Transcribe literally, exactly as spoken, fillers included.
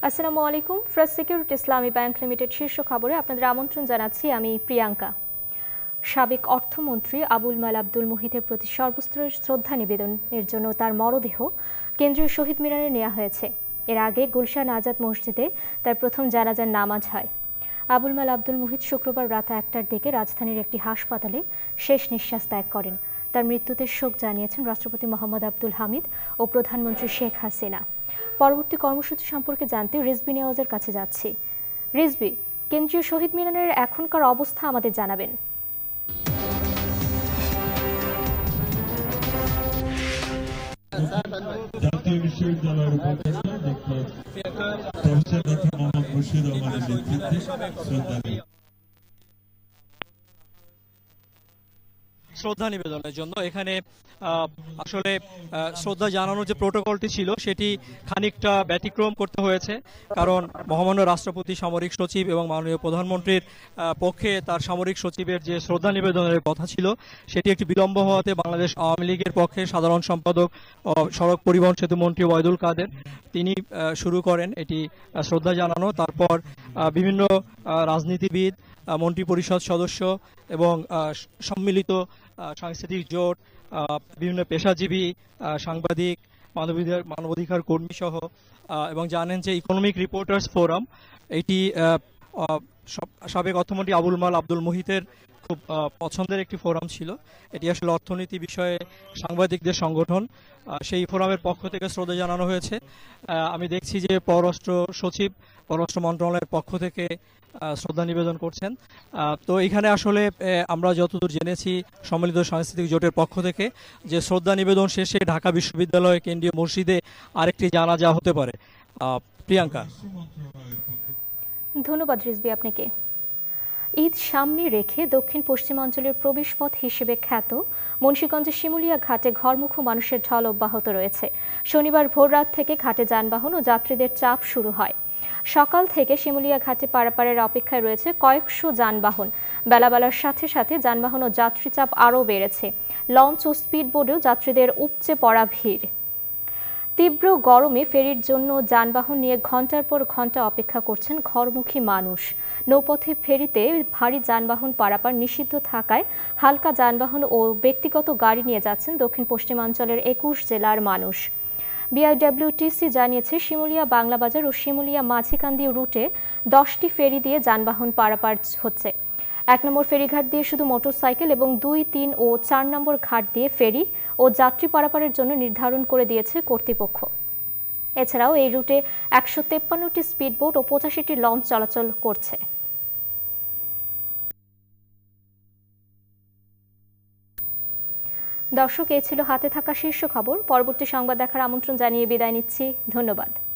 আসসালামু আলাইকুম। First security Islami bank limited শীর্ষ খবরে আপনাদের আমন্ত্রণ জানাচ্ছি আমি প্রিয়াঙ্কা। সাবেক অর্থমন্ত্রী আবুল মাল আব্দুল মুহিতের প্রতি সর্বস্তরের শ্রদ্ধা নিবেদনের জন্য তার মরদেহ কেন্দ্রীয় শহীদ মিনারে নেওয়া হয়েছে। এর আগে গুলশান আজাদ মসজিদে তার প্রথম জানাজার নামাজ হয়। আবুল মাল আব্দুল মুহিত শুক্রবার রাত একটার দিকে রাজধানীর একটি হাসপাতালে শেষ নিঃশ্বাস ত্যাগ করেন। তার মৃত্যুতে শোক জানিয়েছেন রাষ্ট্রপতি মোহাম্মদ আব্দুল হামিদ ও প্রধানমন্ত্রী শেখ হাসিনা। পরবর্তী কর্মসূচি সম্পর্কে জানতে রিজবি নেওয়াজের কাছে যাচ্ছি। রিজবি, কেন্দ্রীয় শহীদ মিনারের এখনকার অবস্থা আমাদের জানাবেন। জাতীয় বিশ্ববিদ্যালয়ের উপাচার্য ডক্টর প্রফেসর ডক্টর মোহাম্মদ মুর্শিদ রহমানের নেতৃত্বে শ্রদ্ধা শ্রদ্ধা নিবেদনের জন্য এখানে আসলে শ্রদ্ধা জানানোর যে প্রোটোকলটি ছিল সেটি খানিকটা ব্যতিক্রম করতে হয়েছে, কারণ মহামান্য রাষ্ট্রপতি, সামরিক সচিব এবং মাননীয় প্রধানমন্ত্রীর পক্ষে তার সামরিক সচিবের যে শ্রদ্ধা নিবেদনের কথা ছিল সেটি একটি বিলম্ব হওয়াতে বাংলাদেশ আওয়ামী লীগের পক্ষে সাধারণ সম্পাদক সড়ক পরিবহন সেতু মন্ত্রী ওয়াইদুল কাদের তিনি শুরু করেন এটি শ্রদ্ধা জানানো। তারপর বিভিন্ন রাজনীতিবিদ, মন্ত্রী পরিষদ সদস্য এবং সম্মিলিত সাংস্কৃতিক জোট, বিভিন্ন পেশাজীবী, সাংবাদিক, মানবাধিকার মানবাধিকার কর্মী সহ এবং জানেন যে ইকোনমিক রিপোর্টার্স ফোরাম এটি সাবেক অর্থমন্ত্রী আবুল মাল আব্দুল মুহিতের খুব পছন্দের একটি ফোরাম ছিল। এটি আসলে অর্থনীতি বিষয়ে সাংবাদিকদের সংগঠন। সেই ফোরামের পক্ষ থেকে শ্রদ্ধা জানানো হয়েছে। আমি দেখছি যে পররাষ্ট্র সচিব পররাষ্ট্র মন্ত্রণালয়ের পক্ষ থেকে শ্রদ্ধা নিবেদন করছেন। তো এখানে আসলে আমরা যতদূর জেনেছি সম্মিলিত সাংস্কৃতিক জোটের পক্ষ থেকে যে শ্রদ্ধা নিবেদন শেষে ঢাকা বিশ্ববিদ্যালয় কেন্দ্রীয় মসজিদে আরেকটি জানাজা হতে পারে। প্রিয়াঙ্কা, ধন্যবাদ রিজবি আপনাকে। ঈদ সামনে রেখে দক্ষিণ পশ্চিমাঞ্চলের প্রবেশপথ হিসেবে খ্যাত মুন্সিগঞ্জের শিমুলিয়া ঘাটে ঘরমুখো মানুষের ঢল অব্যাহত রয়েছে। শনিবার ভোররাত থেকে ঘাটে যানবাহন ও যাত্রীদের চাপ শুরু হয়। সকাল থেকে শিমুলিয়া ঘাটে পারাপারের অপেক্ষায় রয়েছে কয়েকশো যানবাহন। বেলাবেলার সাথে সাথে যানবাহন ও যাত্রী চাপ আরও বেড়েছে। লঞ্চ ও স্পিডবোটেও যাত্রীদের উপচে পড়া ভিড়। তীব্র গরমে ফেরির জন্য যানবাহন নিয়ে ঘন্টার পর ঘন্টা অপেক্ষা করছেন ঘরমুখী মানুষ। নৌপথে ফেরিতে ভারী যানবাহন পারাপার নিষিদ্ধ থাকায় হালকা যানবাহন ও ব্যক্তিগত গাড়ি নিয়ে যাচ্ছেন দক্ষিণ পশ্চিমাঞ্চলের একুশ জেলার মানুষ। বিআইডব্লিউটিসি জানিয়েছে শিমুলিয়া বাংলা বাজার ও শিমুলিয়া মাঝিকান্দি রুটে দশটি ফেরি দিয়ে যানবাহন পারাপার হচ্ছে। এক নম্বর ফেরিঘাট দিয়ে শুধু মোটরসাইকেল এবং দুই, তিন ও চার নম্বর ঘাট দিয়ে ফেরি ও যাত্রী পারাপারের জন্য নির্ধারণ করে দিয়েছে কর্তৃপক্ষ। এছাড়াও এই রুটে একশো তেপ্পান্নটি স্পিডবোট ও পঁচাশিটি লঞ্চ চলাচল করছে। দর্শক, এই ছিল হাতে থাকা শীর্ষ খবর। পরবর্তী সংবাদ দেখার আমন্ত্রণ জানিয়ে বিদায় নিচ্ছি। ধন্যবাদ।